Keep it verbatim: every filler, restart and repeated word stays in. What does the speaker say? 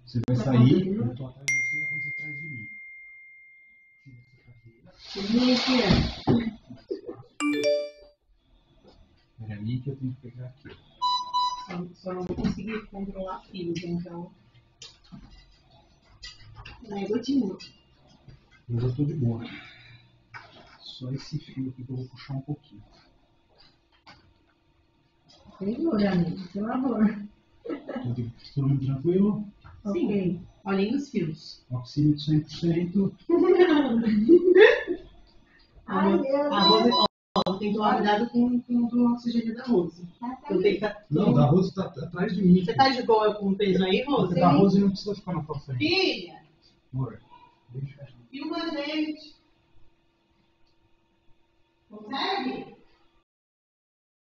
Você vai sair, eu tô atrás de você e a Rose atrás de mim. Vem aqui, Peraí que eu tenho que pegar aqui. ó. Só não vou conseguir controlar fios, então. Não é gotinha. Eu já tô de boa. Só esse fio aqui que eu vou puxar um pouquinho. Senhor, amigo, pelo amor. Todo mundo tranquilo? Sim. Olhem os fios. Oxímetro cem por cento. Ai, meu Deus. A Rose, ó, tem que tomar cuidado com, com o oxigênio da Rose. Eu tenho que tá... Não, da Rose tá atrás de mim. Você tá de boa com o peso aí, Rose? Da Rose não precisa ficar na tua frente. Filha! Amor, deixa. E uma gente? Consegue?